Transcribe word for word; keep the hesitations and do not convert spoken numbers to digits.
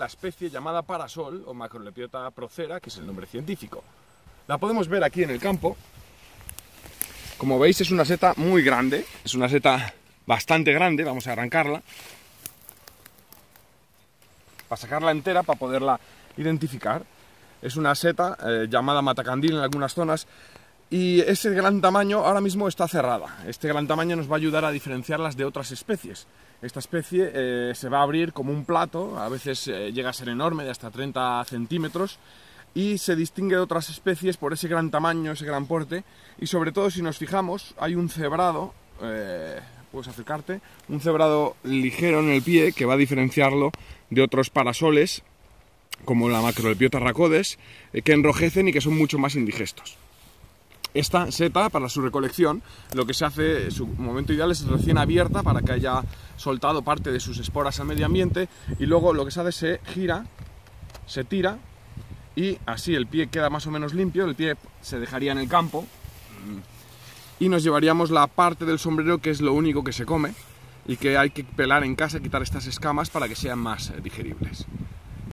la especie llamada parasol o Macrolepiota procera, que es el nombre científico. La podemos ver aquí en el campo. Como veis, es una seta muy grande, es una seta bastante grande. Vamos a arrancarla para sacarla entera, para poderla identificar. Es una seta eh, llamada matacandil en algunas zonas, y ese gran tamaño ahora mismo está cerrada. Este gran tamaño nos va a ayudar a diferenciarlas de otras especies. Esta especie eh, se va a abrir como un plato, a veces eh, llega a ser enorme, de hasta treinta centímetros, y se distingue de otras especies por ese gran tamaño, ese gran porte, y sobre todo, si nos fijamos, hay un cebrado, eh, puedes acercarte, un cebrado ligero en el pie que va a diferenciarlo de otros parasoles como la Macrolepiota rhacodes, eh, que enrojecen y que son mucho más indigestos. Esta seta, para su recolección, lo que se hace, su momento ideal es recién abierta para que haya soltado parte de sus esporas al medio ambiente, y luego lo que se hace, se gira, se tira, y así el pie queda más o menos limpio. El pie se dejaría en el campo y nos llevaríamos la parte del sombrero, que es lo único que se come y que hay que pelar en casa, quitar estas escamas para que sean más digeribles.